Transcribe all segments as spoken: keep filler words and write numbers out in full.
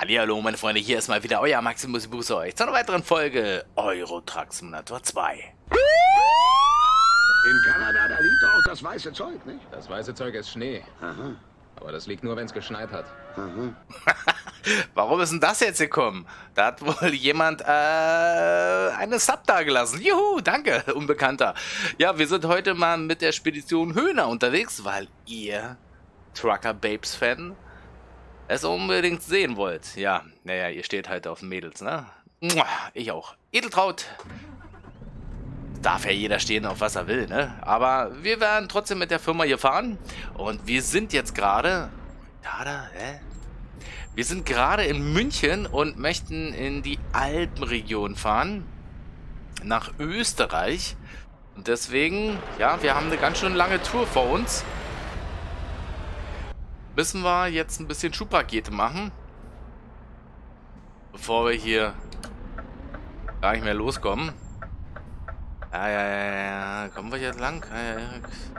Hallihallo meine Freunde, hier ist mal wieder euer Maximus. Ich begrüße euch zu einer weiteren Folge Euro Truck Simulator zwei. In Kanada, da liegt doch auch das weiße Zeug, nicht? Das weiße Zeug ist Schnee. Aha. Aber das liegt nur, wenn es geschneit hat. Aha. Warum ist denn das jetzt gekommen? Da hat wohl jemand äh, eine Sub da gelassen. Juhu, danke, Unbekannter. Ja, wir sind heute mal mit der Spedition Höhner unterwegs, weil ihr, Trucker Babes Fan, es unbedingt sehen wollt. Ja, naja, ihr steht halt auf Mädels, ne? Ich auch. Edeltraut. Darf ja jeder stehen, auf was er will, ne? Aber wir werden trotzdem mit der Firma hier fahren. Und wir sind jetzt gerade... Da, da, hä? Wir sind gerade in München und möchten in die Alpenregion fahren. Nach Österreich. Und deswegen, ja, wir haben eine ganz schön lange Tour vor uns. Müssen wir jetzt ein bisschen Schubpakete machen. Bevor wir hier gar nicht mehr loskommen. Ja, ja, ja, ja. Kommen wir jetzt lang? Ja, ja,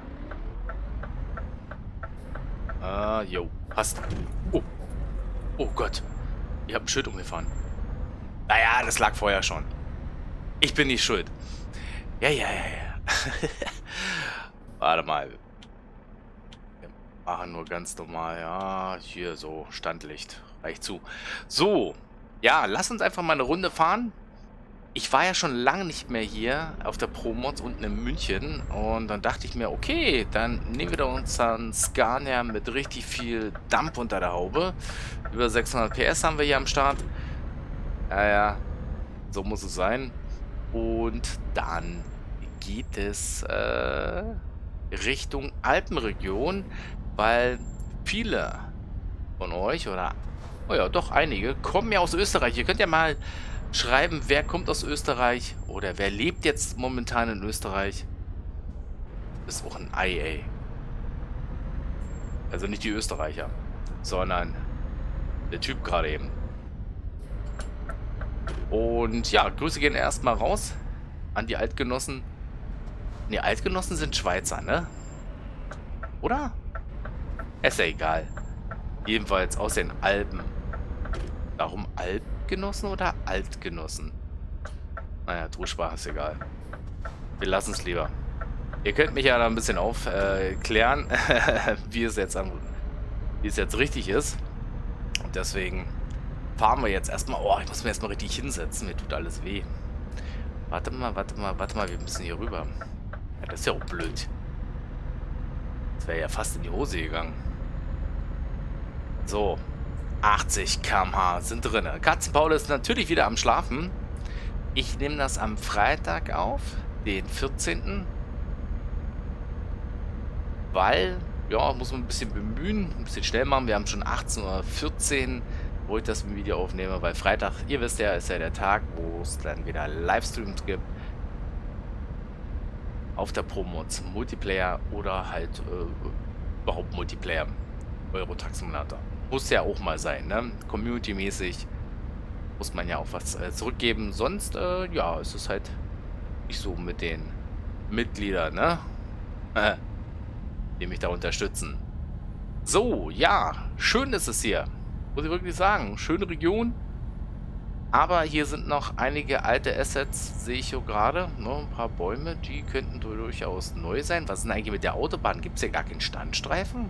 ja. Ah, jo. Passt. Oh. Oh Gott. Ich habe ein Schild umgefahren. Naja, das lag vorher schon. Ich bin nicht schuld. Ja, ja, ja, ja. Warte mal. Wir machen nur ganz normal. Ja, hier so. Standlicht. Reicht zu. So. Ja, lass uns einfach mal eine Runde fahren. Ich war ja schon lange nicht mehr hier auf der ProMods unten in München und dann dachte ich mir, okay, dann nehmen wir da unseren Scania mit richtig viel Dampf unter der Haube. Über sechshundert P S haben wir hier am Start. Ja, ja, so muss es sein. Und dann geht es äh, Richtung Alpenregion, weil viele von euch, oder, oh ja, doch einige, kommen ja aus Österreich. Ihr könnt ja mal schreiben, wer kommt aus Österreich oder wer lebt jetzt momentan in Österreich. Ist auch ein Ei, ey. Also nicht die Österreicher, sondern der Typ gerade eben. Und ja, Grüße gehen erstmal raus an die Altgenossen. Ne, Altgenossen sind Schweizer, ne? Oder? Ist ja egal. Jedenfalls aus den Alpen. Darum Alpen. Genossen oder Altgenossen? Naja, Drucksprache ist egal. Wir lassen es lieber. Ihr könnt mich ja da ein bisschen aufklären, äh, wie es jetzt an, wie es jetzt richtig ist. Und deswegen fahren wir jetzt erstmal. Oh, ich muss mir erstmal richtig hinsetzen. Mir tut alles weh. Warte mal, warte mal, warte mal, wir müssen hier rüber. Ja, das ist ja auch blöd. Das wäre ja fast in die Hose gegangen. So. achtzig Kilometer pro Stunde sind drin. Katzenpaul ist natürlich wieder am Schlafen. Ich nehme das am Freitag auf, den vierzehnten Weil, ja, muss man ein bisschen bemühen, ein bisschen schnell machen. Wir haben schon achtzehn Uhr vierzehn, wo ich das Video aufnehme, weil Freitag, ihr wisst ja, ist ja der Tag, wo es dann wieder Livestreams gibt. Auf der ProMods Multiplayer oder halt äh, überhaupt Multiplayer. Euro Truck Simulator. Muss ja auch mal sein, ne? Community-mäßig muss man ja auch was äh, zurückgeben. Sonst, äh, ja, ist es halt nicht so mit den Mitgliedern, ne? Die mich da unterstützen. So, ja, schön ist es hier. Muss ich wirklich sagen. Schöne Region. Aber hier sind noch einige alte Assets, sehe ich hier gerade. Ne? Ein paar Bäume, die könnten durchaus neu sein. Was ist denn eigentlich mit der Autobahn? Gibt es hier gar keinen Standstreifen?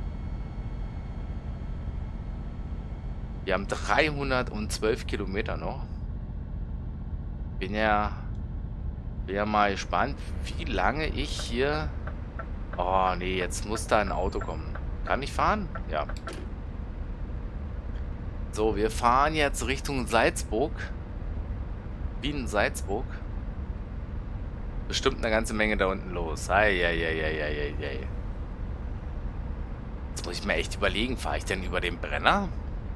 Wir haben dreihundertzwölf Kilometer noch. Bin ja, bin ja mal gespannt, wie lange ich hier... Oh, nee, jetzt muss da ein Auto kommen. Kann ich fahren? Ja. So, wir fahren jetzt Richtung Salzburg. Wien-Salzburg. Bestimmt eine ganze Menge da unten los. Eieieiei. Jetzt muss ich mir echt überlegen, fahre ich denn über den Brenner?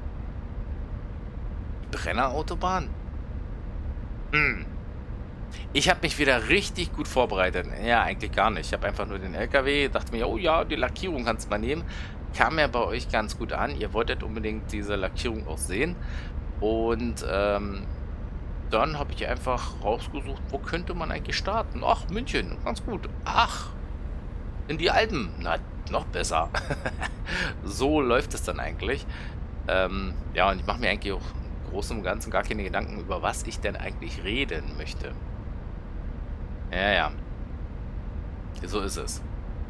Brennerautobahn? Hm. Ich habe mich wieder richtig gut vorbereitet. Ja, eigentlich gar nicht. Ich habe einfach nur den L K W, dachte mir, oh ja, die Lackierung kannst du mal nehmen. Kam ja bei euch ganz gut an. Ihr wolltet unbedingt diese Lackierung auch sehen. Und ähm, dann habe ich einfach rausgesucht, wo könnte man eigentlich starten. Ach, München, ganz gut. Ach, in die Alpen. Na, noch besser. So läuft es dann eigentlich. Ähm, ja, und ich mache mir eigentlich auch Großen und Ganzen gar keine Gedanken, über was ich denn eigentlich reden möchte. Ja, ja. So ist es.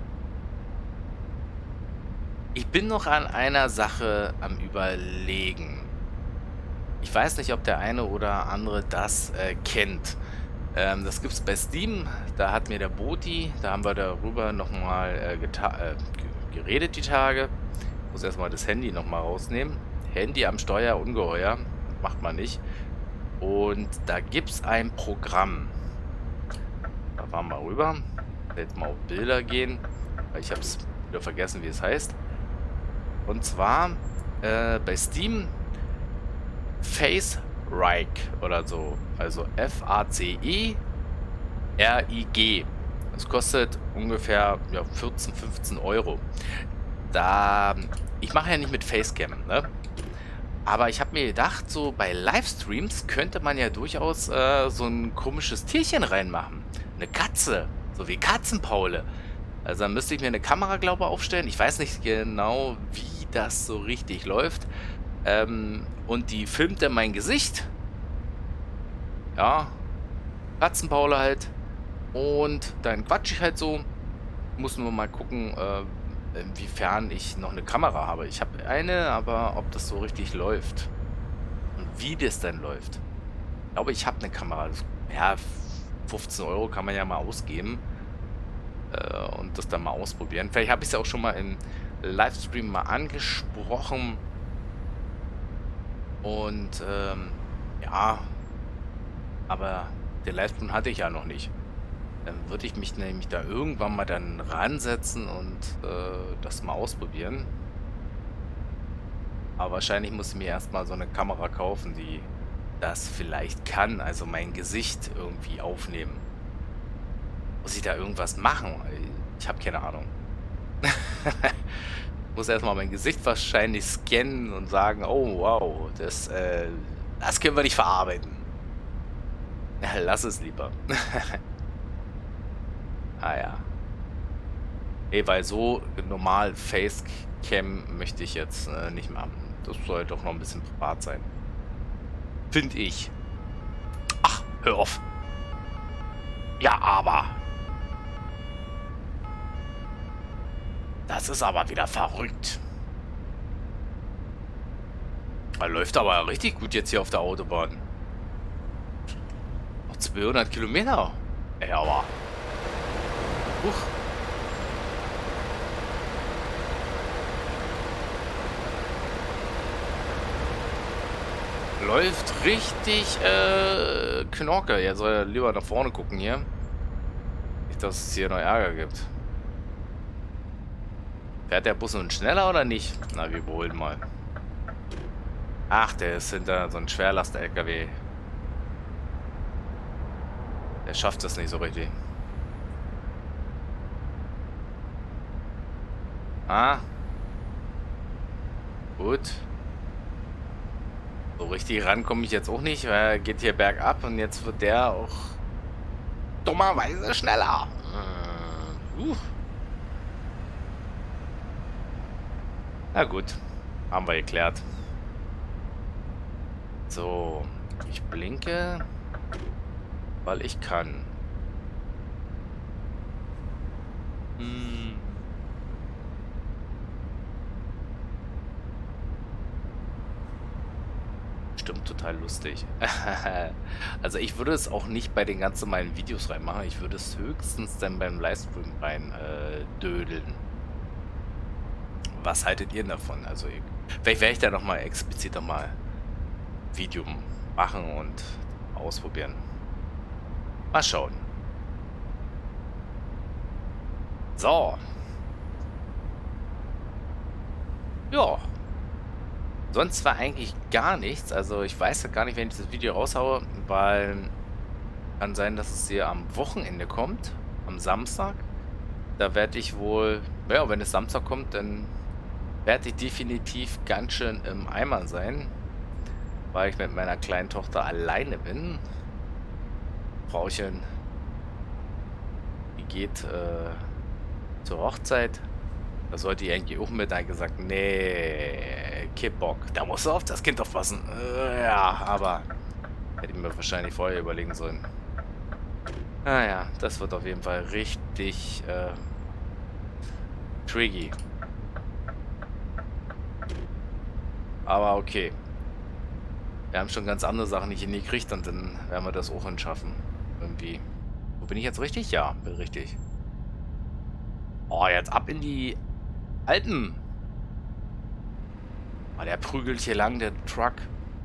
Ich bin noch an einer Sache am Überlegen. Ich weiß nicht, ob der eine oder andere das äh, kennt. Ähm, das gibt es bei Steam. Da hat mir der Boti, da haben wir darüber nochmal äh, äh, geredet die Tage. Ich muss erstmal das Handy nochmal rausnehmen. Handy am Steuer, ungeheuer. Macht man nicht. Und da gibt es ein Programm. Da fahren wir rüber. Jetzt mal auf Bilder gehen. Weil ich habe es wieder vergessen, wie es heißt. Und zwar äh, bei Steam Face Rig oder so. Also F A C E R I G. Das kostet ungefähr ja, vierzehn, fünfzehn Euro. Da, ich mache ja nicht mit Facecam, ne? Aber ich habe mir gedacht, so bei Livestreams könnte man ja durchaus äh, so ein komisches Tierchen reinmachen. Eine Katze, so wie Katzenpaule. Also dann müsste ich mir eine Kamera, glaube ich, aufstellen. Ich weiß nicht genau, wie das so richtig läuft. Ähm, und die filmt dann mein Gesicht. Ja, Katzenpaule halt. Und dann quatsch ich halt so. Muss nur mal gucken, äh, inwiefern ich noch eine Kamera habe. Ich habe eine, aber ob das so richtig läuft. Und wie das dann läuft. Ich glaube, ich habe eine Kamera. Ja, fünfzehn Euro kann man ja mal ausgeben. Äh, und das dann mal ausprobieren. Vielleicht habe ich es ja auch schon mal im Livestream mal angesprochen. Und, ähm, ja. Aber den Livestream hatte ich ja noch nicht. Dann würde ich mich nämlich da irgendwann mal dann ransetzen und äh, das mal ausprobieren. Aber wahrscheinlich muss ich mir erstmal so eine Kamera kaufen, die das vielleicht kann. Also mein Gesicht irgendwie aufnehmen. Muss ich da irgendwas machen? Ich habe keine Ahnung. Muss erstmal mein Gesicht wahrscheinlich scannen und sagen, oh wow, das, äh, das können wir nicht verarbeiten. Lass es lieber. Ah ja. Ey, weil so normal Facecam möchte ich jetzt äh, nicht machen. Das soll doch noch ein bisschen privat sein. Finde ich. Ach, hör auf. Ja, aber. Das ist aber wieder verrückt. Er läuft aber richtig gut jetzt hier auf der Autobahn. Noch zweihundert Kilometer. Ey, aber. Huch. Läuft richtig äh, Knorke. Er soll ja lieber nach vorne gucken hier. Nicht, dass es hier noch Ärger gibt. Fährt der Bus nun schneller oder nicht? Na, wir überholen mal. Ach, der ist hinter so ein Schwerlast-L K W. Der schafft das nicht so richtig. Ah. Gut. So richtig ran komme ich jetzt auch nicht, weil er geht hier bergab und jetzt wird der auch dummerweise schneller. Uh. Na gut. Haben wir geklärt. So. Ich blinke, weil ich kann. Hm. Stimmt, total lustig. Also ich würde es auch nicht bei den ganz normalen Videos reinmachen. Ich würde es höchstens dann beim Livestream rein äh, dödeln. Was haltet ihr davon? Also ich, vielleicht werde ich da nochmal explizit nochmal Video machen und ausprobieren. Mal schauen. So. Ja. Sonst war eigentlich gar nichts. Also ich weiß ja gar nicht, wenn ich das Video raushaue, weil kann sein, dass es hier am Wochenende kommt, am Samstag. Da werde ich wohl, ja, wenn es Samstag kommt, dann werde ich definitiv ganz schön im Eimer sein, weil ich mit meiner kleinen Tochter alleine bin. Frauchen, die geht äh, zur Hochzeit Da sollte ich eigentlich auch mit. Da gesagt, nee, kein Bock. Da musst du auf das Kind aufpassen. Äh, ja, aber hätte ich mir wahrscheinlich vorher überlegen sollen. Naja, das wird auf jeden Fall richtig äh, tricky. Aber okay. Wir haben schon ganz andere Sachen nicht hingekriegt und dann werden wir das auch hinschaffen. Irgendwie. Wo bin ich jetzt richtig? Ja, bin richtig. Oh, jetzt ab in die Alpen. Oh, der prügelt hier lang, der Truck.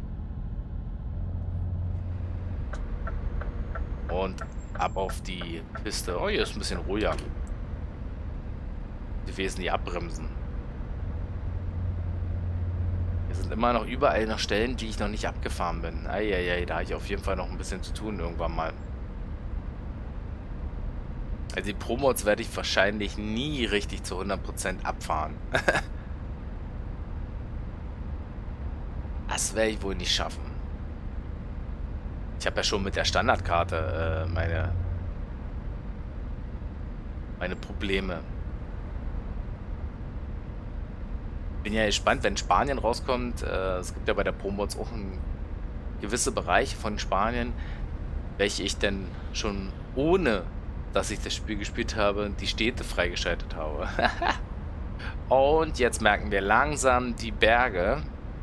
Und ab auf die Piste. Oh, hier ist ein bisschen ruhiger. Die wesentlich abbremsen. Hier sind immer noch überall noch Stellen, die ich noch nicht abgefahren bin. Eieiei, da habe ich auf jeden Fall noch ein bisschen zu tun irgendwann mal. Also die Pro-Mods werde ich wahrscheinlich nie richtig zu hundert Prozent abfahren. Das werde ich wohl nicht schaffen. Ich habe ja schon mit der Standardkarte äh, meine, meine Probleme. Bin ja gespannt, wenn Spanien rauskommt. Äh, es gibt ja bei der Pro-Mods auch ein, gewisse Bereiche von Spanien, welche ich denn schon ohne, dass ich das Spiel gespielt habe, die Städte freigeschaltet habe. Und jetzt merken wir langsam die Berge.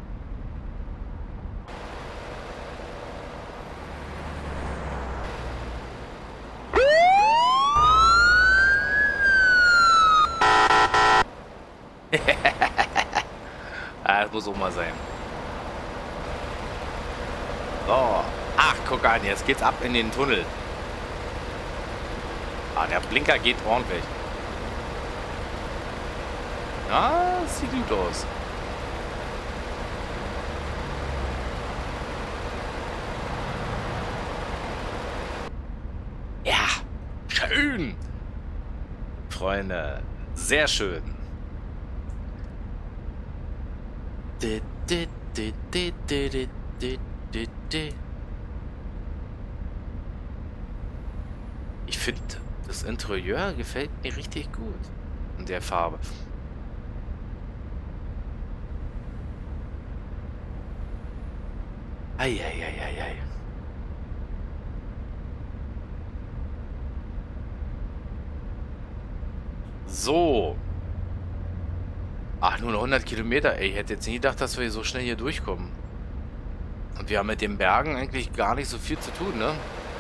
Ah, das muss auch mal sein. So. Ach, guck an, jetzt geht's ab in den Tunnel. Ah, der Blinker geht ordentlich. Ja, das sieht gut aus. Ja, schön. Freunde, sehr schön. Ich finde, das Interieur gefällt mir richtig gut. In der Farbe. Eieieiei. So. Ach, nur noch hundert Kilometer. Ey, ich hätte jetzt nie gedacht, dass wir so schnell hier durchkommen. Und wir haben mit den Bergen eigentlich gar nicht so viel zu tun, ne?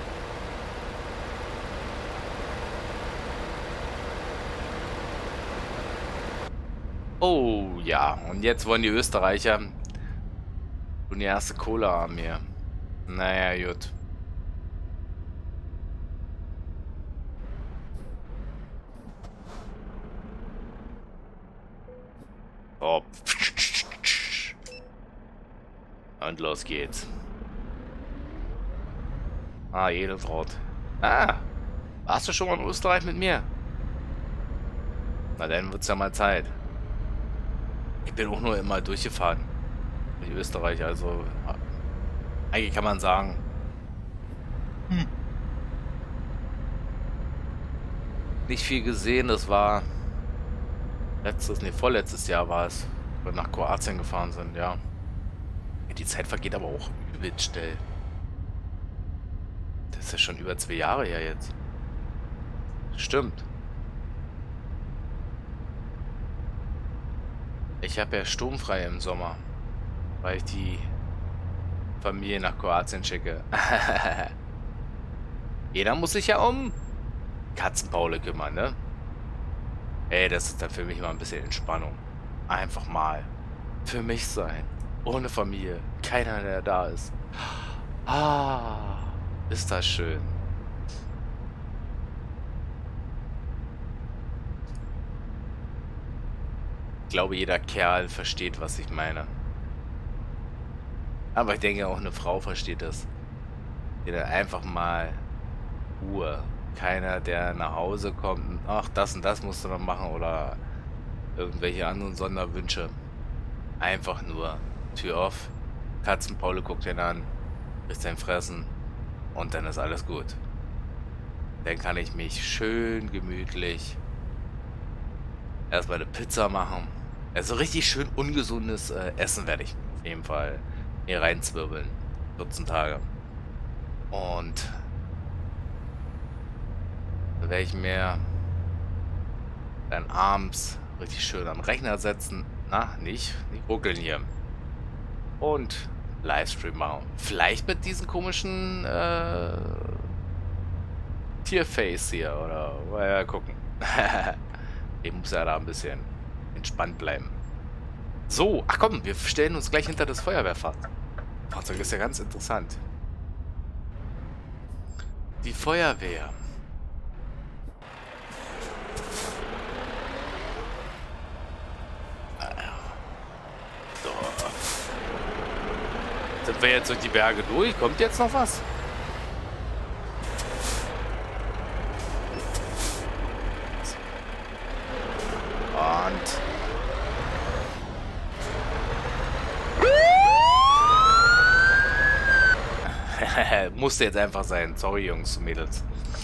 Oh, ja. Und jetzt wollen die Österreicher und die erste Kohle haben hier. Naja, gut. Oh. Und los geht's. Ah, Edeltraut. Ah, warst du schon mal in Österreich mit mir? Na, dann wird's ja mal Zeit. Ich bin auch nur immer durchgefahren. Durch Österreich, also eigentlich kann man sagen. Hm. Nicht viel gesehen, das war letztes, nee, vorletztes Jahr war es, wo wir nach Kroatien gefahren sind, ja. Die Zeit vergeht aber auch übelst schnell. Das ist ja schon über zwei Jahre her jetzt. Stimmt. Ich habe ja sturmfrei im Sommer, weil ich die Familie nach Kroatien schicke. Jeder muss sich ja um Katzenpaule kümmern, ne? Ey, das ist dann für mich mal ein bisschen Entspannung. Einfach mal für mich sein. Ohne Familie. Keiner, der da ist. Ah, ist das schön. Ich glaube, jeder Kerl versteht, was ich meine. Aber ich denke, auch eine Frau versteht das. Jeder einfach mal Ruhe. Keiner, der nach Hause kommt und ach, das und das musst du noch machen oder irgendwelche anderen Sonderwünsche. Einfach nur Tür auf, Katzenpaule guckt ihn an, isst sein Fressen und dann ist alles gut. Dann kann ich mich schön gemütlich Erstmal eine Pizza machen. Also richtig schön ungesundes äh, Essen werde ich auf jeden Fall hier reinzwirbeln. vierzehn Tage. Und da werde ich mir dann abends richtig schön am Rechner setzen. Na, nicht, nicht ruckeln hier. Und Livestream machen. Vielleicht mit diesen komischen äh, Tierface hier, oder? Mal gucken. Ich muss ja da ein bisschen entspannt bleiben. So, ach komm, wir stellen uns gleich hinter das Feuerwehrfahrzeug. Fahrzeug ist ja ganz interessant. Die Feuerwehr. So. Sind wir jetzt durch die Berge durch? Kommt jetzt noch was? Und... musste jetzt einfach sein. Sorry, Jungs und Mädels.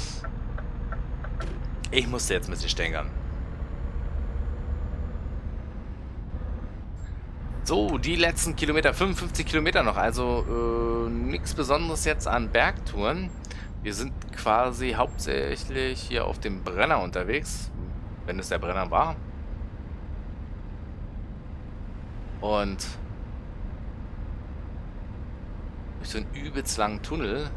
Ich musste jetzt ein bisschen stänkern. So, die letzten Kilometer. fünfundfünfzig Kilometer noch. Also äh, nichts Besonderes jetzt an Bergtouren. Wir sind quasi hauptsächlich hier auf dem Brenner unterwegs. Wenn es der Brenner war. Und... durch so einen übelst langen Tunnel.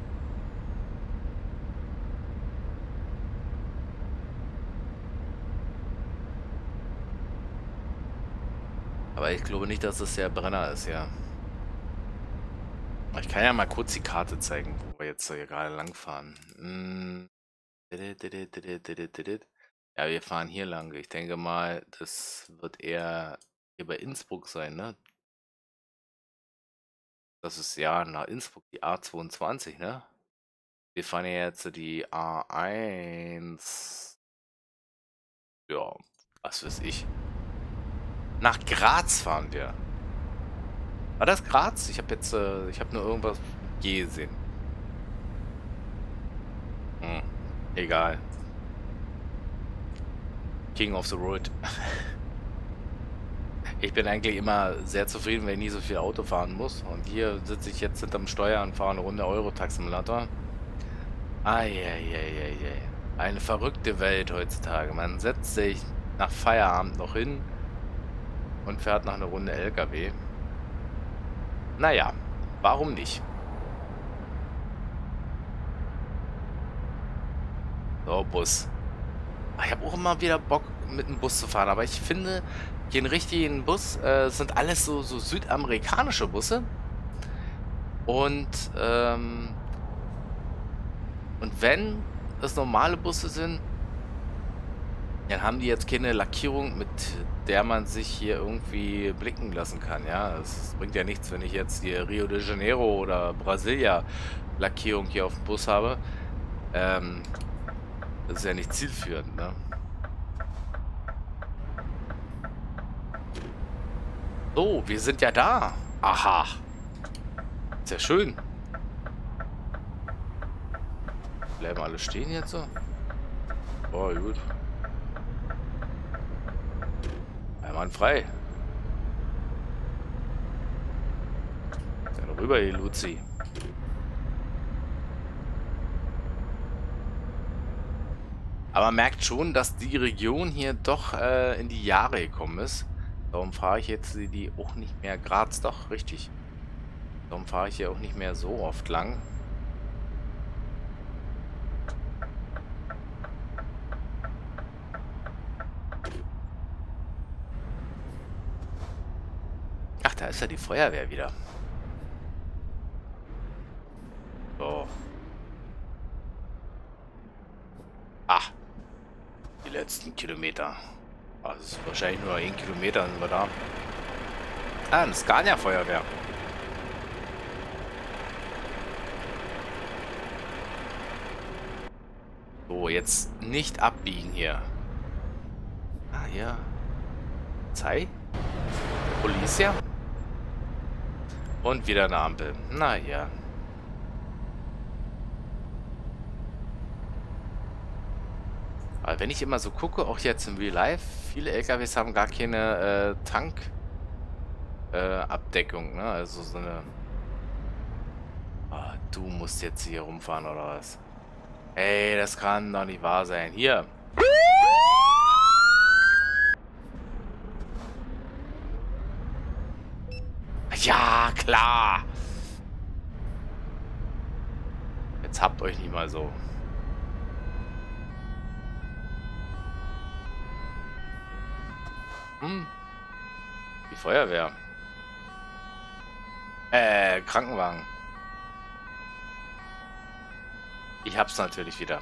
Aber ich glaube nicht, dass es der Brenner ist, ja. Ich kann ja mal kurz die Karte zeigen, wo wir jetzt hier gerade lang fahren. Hm. Ja, wir fahren hier lang. Ich denke mal, das wird eher hier bei Innsbruck sein, ne? Das ist ja nach Innsbruck die A zweiundzwanzig, ne? Wir fahren ja jetzt die A eins. Ja, was weiß ich. Nach Graz fahren wir. War das Graz? Ich habe jetzt, äh, ich habe nur irgendwas G gesehen. Hm, egal. King of the Road. Ich bin eigentlich immer sehr zufrieden, wenn ich nie so viel Auto fahren muss. Und hier sitze ich jetzt hinterm Steuer und fahre eine Runde Euro-Truck-Simulator. Eieieiei. Eine verrückte Welt heutzutage. Man setzt sich nach Feierabend noch hin und fährt noch eine Runde L K W. Naja, warum nicht? So, Bus. Ich habe auch immer wieder Bock, mit dem Bus zu fahren. Aber ich finde, den richtigen Bus äh, sind alles so, so südamerikanische Busse. Und, ähm, und wenn es normale Busse sind, dann haben die jetzt keine Lackierung, mit der man sich hier irgendwie blicken lassen kann. Ja, es bringt ja nichts, wenn ich jetzt hier Rio de Janeiro oder Brasilia Lackierung hier auf dem Bus habe. Ähm, das ist ja nicht zielführend, ne? So, wir sind ja da. Aha. Sehr schön. Bleiben alle stehen jetzt so? Oh, gut. Einmal frei. Dann rüber, ihr Luzi. Aber man merkt schon, dass die Region hier doch äh, in die Jahre gekommen ist. Darum fahre ich jetzt die auch nicht mehr. Graz, doch, richtig. Darum fahre ich hier auch nicht mehr so oft lang. Ach, da ist ja die Feuerwehr wieder. So. Ah. Die letzten Kilometer. Also es ist wahrscheinlich nur ein Kilometer sind wir da. Ah, eine Scania-Feuerwehr. So, jetzt nicht abbiegen hier. Ah, hier. Polizei? Polizia? Und wieder eine Ampel. Na ja. Weil wenn ich immer so gucke, auch jetzt im Real Life, viele L K Ws haben gar keine äh, Tank äh, Abdeckung, ne? Also so eine... Ah, du musst jetzt hier rumfahren oder was? Ey, das kann doch nicht wahr sein. Hier. Ja, klar. Jetzt habt euch nicht mal so. Hm. Die Feuerwehr. Äh, Krankenwagen. Ich hab's natürlich wieder.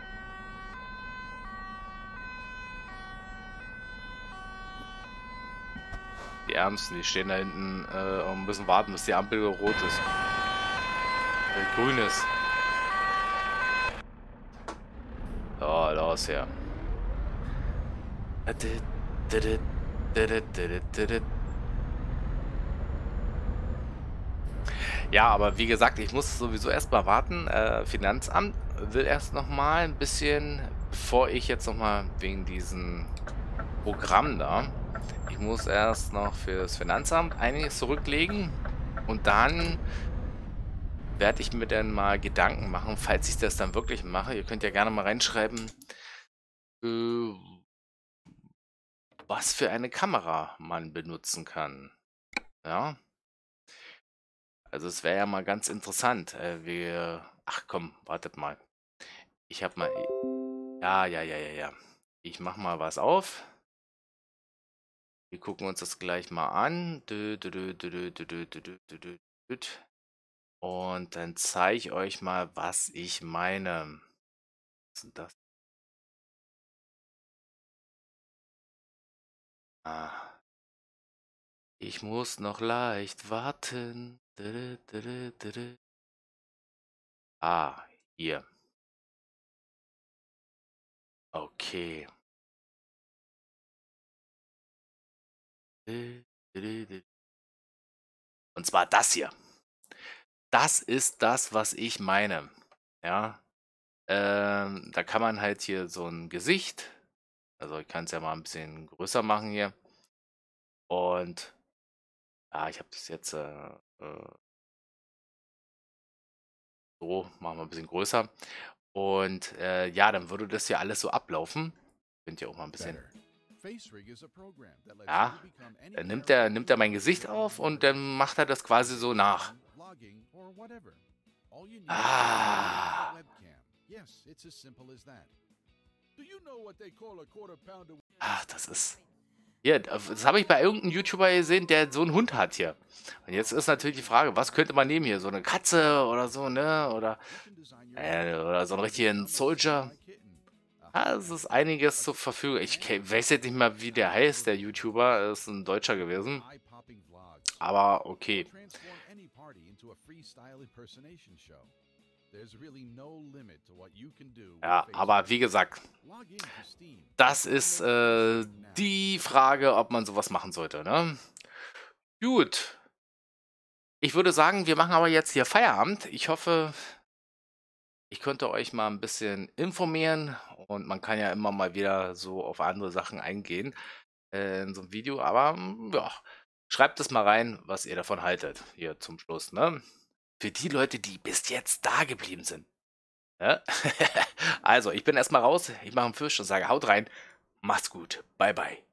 Die Ärmsten, die stehen da hinten äh, und müssen warten, bis die Ampel rot ist. Äh, grün ist. So, los her. Ja, aber wie gesagt, ich muss sowieso erstmal warten. Äh, Finanzamt will erst noch mal ein bisschen, bevor ich jetzt noch mal wegen diesem Programm da, ich muss erst noch für das Finanzamt einiges zurücklegen und dann werde ich mir dann mal Gedanken machen, falls ich das dann wirklich mache. Ihr könnt ja gerne mal reinschreiben, äh, was für eine Kamera man benutzen kann. Ja. Also es wäre ja mal ganz interessant. Äh, wir, ach komm, wartet mal. Ich habe mal, ja, ja, ja, ja, ja. Ich mache mal was auf. Wir gucken uns das gleich mal an. Und dann zeige ich euch mal, was ich meine. Was ist das? Ah. Ich muss noch leicht warten. Ah, hier. Okay. Und zwar das hier. Das ist das, was ich meine. Ja. Ähm, da kann man halt hier so ein Gesicht. Also ich kann es ja mal ein bisschen größer machen hier. Und ja, ich habe das jetzt äh, äh, so, machen wir ein bisschen größer. Und äh, ja, dann würde das ja alles so ablaufen. Könnt ihr auch mal ein bisschen. Ja, dann nimmt er, nimmt er mein Gesicht auf und dann macht er das quasi so nach. Ah. Ach, das ist... Hier, das habe ich bei irgendeinem YouTuber gesehen, der so einen Hund hat hier. Und jetzt ist natürlich die Frage, was könnte man nehmen hier? So eine Katze oder so, ne? Oder, äh, oder so einen richtigen Soldier. Ja, es ist einiges zur Verfügung. Ich weiß jetzt nicht mal, wie der heißt, der YouTuber. Er ist ein Deutscher gewesen. Aber okay. Ja, aber wie gesagt, das ist äh, die Frage, ob man sowas machen sollte, ne? Gut. Ich würde sagen, wir machen aber jetzt hier Feierabend. Ich hoffe, ich konnte euch mal ein bisschen informieren und man kann ja immer mal wieder so auf andere Sachen eingehen äh, in so einem Video, aber ja, schreibt es mal rein, was ihr davon haltet, hier zum Schluss, ne? Für die Leute, die bis jetzt da geblieben sind. Ja? Also, ich bin erstmal raus, ich mache einen Fisch und sage, haut rein, macht's gut, bye bye.